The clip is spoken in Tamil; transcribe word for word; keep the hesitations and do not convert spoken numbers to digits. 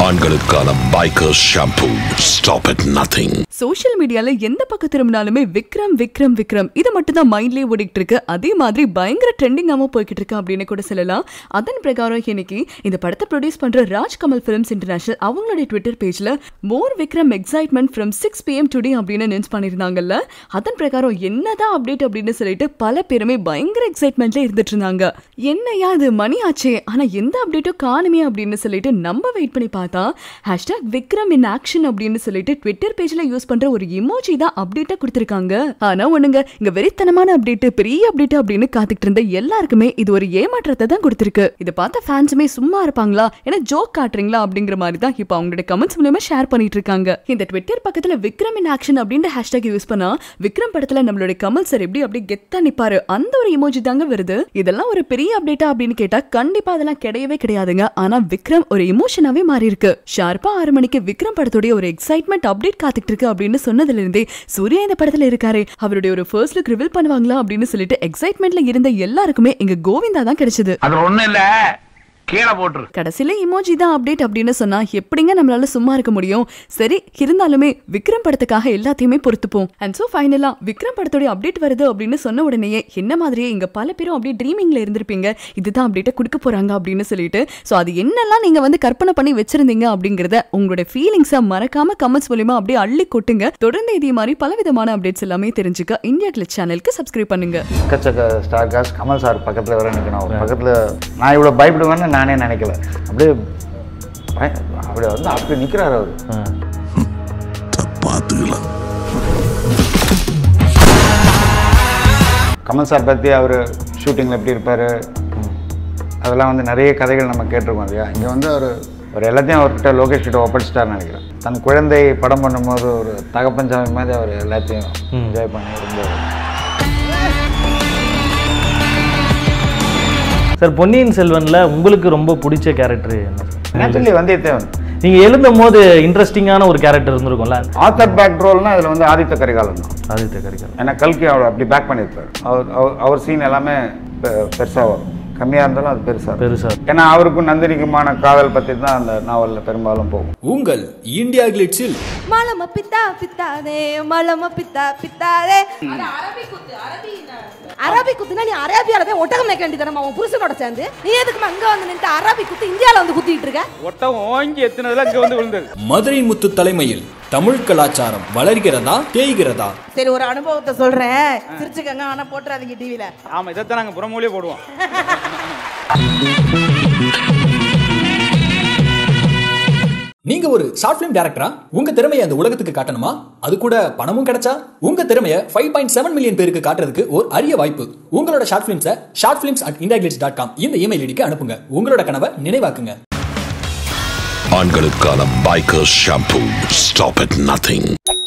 ஆண்களுக்கான biker shampoo. Stop at nothing. Social மீடியால எந்த பக்கம் திரும்பினாலுமே விக்ரம் விக்ரம் விக்ரம் இது மட்டும் தான் மைண்ட்லயே ஓடிட்டு இருக்கு. அதே மாதிரி பயங்கர ட்ரெண்டிங்காம போய்கிட்டு இருக்கு அப்படின்னு கூட சொல்லலாம். அதன் பிரகாரம் இன்னைக்கு இந்த படத்தை ப்ரொடியூஸ் பண்ற ராஜ் கமல் ஃபிலிம்ஸ் இன்டர்நேஷனல் அவங்களுடைய ட்விட்டர் பேஜ்ல more Vikram excitement from six P M today அப்படின்னு அனௌன்ஸ் பண்ணிருந்தாங்கல்ல. அதன் பிரகாரம் என்னதான் அப்டேட் அப்படின்னு சொல்லிட்டு பல பேருமே பயங்கர எக்ஸைட்மெண்ட்ல இருந்துட்டு இருந்தாங்க. என்னையா இது மணி ஆச்சே ஆனா எந்த அப்டேட்டும் காணுமே அப்படின்னு சொல்லிட்டு நம்ம வெயிட் பண்ணி பார்த்தா ஹேஷ்டாக் விக்ரம் இன் ஆக்ஷன் அப்படின்னு சொல்லிட்டு ட்விட்டர் பேஜ்ல யூஸ் பண்ற ஒரு இமோஜி தான் அப்டேட்டா கொடுத்திருக்காங்க. ஆனா ஒண்ணுங்க இங்க வெறித்தனமான அப்டேட் பெரிய அப்டேட் அப்படின்னு காத்துக்கிட்டு இருந்த எல்லாருக்குமே இது ஒரு ஏமாற்றத்தை தான் கொடுத்திருக்கு. இதை பார்த்த ஃபேன்ஸுமே சும்மா இருப்பாங்களா ஏன்னா ஜோக் காட்டுறீங்களா அப்படிங்கிற மாதிரி தான் இப்போ அவங்களோட கமெண்ட்ஸ் மூலமா ஷேர் பண்ணிட்டு இருக்காங்க. இந்த ட்விட்டர் பக்கத்துல விக்ரம் இன் ஆக்ஷன் அப்படின்ற ஹேஷ்டாக் யூஸ் பண்ணா விக்ரம் படத்துல நம்மளோட கமல் சார் எப்படி அப்படி கெத்தா நிப்பாரு அந்த ஒரு இமோஜி தாங்க வருது. இதெல்லாம் ஒரு பெரிய அப்டேட்டா அப்படின்னு கேட்டா கண்டிப்பா அதெல்லாம் கிடையவே கிடையாதுங்க. ஆனா விக்ரம் ஒரு இமோஷனாவே மாறி இருக்கு. ஷார்ப்பா ஆறு மணிக்கு விக்ரம் படத்துடைய ஒரு எக்ஸைட்மெண்ட் அப்டேட் காத்துட்டு இருக்கு அப்படின்னு சொன்னதுல இருந்தே சூர்யா இந்த படத்துல இருக்காரு அவருடைய ஒரு ஃபர்ஸ்ட் லுக் ரிவீல் பண்ணுவாங்களா அப்படின்னு சொல்லிட்டு எக்ஸைட்மெண்ட்ல இருந்த எல்லாருக்குமே இங்க கோவிந்தா தான் கிடைச்சது. அது ஒண்ணு இல்ல கீழ போட்டு கடைசியில இமோஜி தான் அப்டேட் அப்படின்னு சொன்னா எப்படிங்க நம்மளால சும்மா இருக்க முடியும். சரி இருந்தாலுமே விக்ரம் படத்துக்காக எல்லாத்தையுமே பொறுத்துப்போம். அண்ட் சோ ஃபைனலா விக்ரம் படத்தோட அப்டேட் வருது அப்படின்னு சொன்ன உடனே என்ன மாதிரியே இங்க பல பேரும் அப்படியே ட்ரீமிங்ல இருந்திருப்பீங்க இதுதான் அப்டேட்டை கொடுக்க போறாங்க அப்படின்னு சொல்லிட்டு. சோ அது என்னெல்லாம் நீங்க வந்து கற்பனை பண்ணி வச்சிருந்தீங்க அப்படிங்கறத உங்களோட ஃபீலிங்ஸை மறக்காம கமெண்ட்ஸ் மூலமா அப்படியே அள்ளி கொட்டுங்க. தொடர்ந்து இதே மாதிரி பலவிதமான அப்டேட்ஸ் எல்லாமே தெரிஞ்சுக்க இந்தியா கிளிட்ஸ் சேனலுக்கு சப்ஸ்கிரைப் பண்ணுங்க. எக்கச்சக்க ஸ்டார் காஸ்ட் கமல் சார் பக்கத்துல வர நிக்கணும். பக்கத்துல நான் இவ்வளவு பயப்படுவேன்னு நானே நினைக்கல. அப்படியே அப்படியே வந்து அப்படி நிக்கிறாரு அவரு. கமல் சார் பத்தி அவரு ஷூட்டிங்ல எப்படி இருப்பாரு அதெல்லாம் வந்து நிறைய கதைகள் நம்ம கேட்டிருக்கோம் இல்லையா. இங்க வந்து அவர் ஒரு எல்லாத்தையும் அவர்கிட்ட லோகேஷ் கிட்ட ஒப்படைச்சிட்டாருன்னு நினைக்கிறேன். தன் குழந்தை படம் பண்ணும்போது ஒரு தகப்பன் சாமி மாதிரி அவர் எல்லாத்தையும் என்ஜாய் பண்ணி ரொம்ப. சார் பொன்னியின் செல்வன்ல உங்களுக்கு ரொம்ப பிடிச்ச கேரக்டர் என்ன? நேச்சுரலி வந்தியத்தேவன். நீங்க எழுதும் போது இன்ட்ரெஸ்டிங்கான ஒரு கேரக்டர் இருந்திருக்கும்ல. ஆத்தர் பேக் ரோல்னா இதுல வந்து ஆதித்த கரிகாலன் தான். ஆதித்த கரிகாலன் ஏன்னா கல்கி அவர் அப்படி பேக் பண்ணியிருப்பாரு. அவர் அவர் சீன் எல்லாமே பெருசா வரும். கம்மியா இருந்தாலும் அது பெருசா பெருசா ஏன்னா அவருக்கும் நந்தினிக்குமான காதல் பத்தி தான் அந்த நாவல்ல பெரும்பாலும் போகும். உங்கள் இந்தியா கிளிட்ஸில் மலம பித்தா பித்தாதே மலம பித்தா பித்தாதே அரபி குத்து அரபி அரபி குத்துனா நீ அரேபியால போய் ஒட்டகம் மேய்க்க வேண்டியதானே உன் புருஷனோட சேர்ந்து நீ எதுக்கு அங்க வந்து நின்று அரபி குத்து இந்தியால வந்து குத்திட்டு இருக்க? ஒட்டகம் ஓங்கி எத்தனதுல அங்க வந்து விழுந்தது. மதுரை முத்து தலைமையில் தமிழ் கலாச்சாரம் வளர்கிறதா தேய்கிறதா? சரி ஒரு அனுபவத்தை சொல்றேன் சிரிச்சுக்கங்க ஆனா போட்டுறாதீங்க டிவில. ஆமா இதைத்தான் நாங்க புறமொழியே போடுவோம். நீங்க ஒரு ஷார்ட் பிலிம் டைரக்டரா உங்க திறமையை அந்த உலகத்துக்கு காட்டணுமா? அது கூட பணமும் கிடைச்சா உங்க திறமையை ஃபைவ் பாயிண்ட் செவன் மில்லியன் பேருக்கு காட்டுறதுக்கு ஒரு அரிய வாய்ப்பு. உங்களோட ஷார்ட் பிலிம்ஸை short films at India glitz dot com இந்த இமெயில் ஐடிக்கு அனுப்புங்க. உங்களோட கனவை நினைவாக்குங்க. ஆண்களுக்கான biker shampoo. Stop at nothing.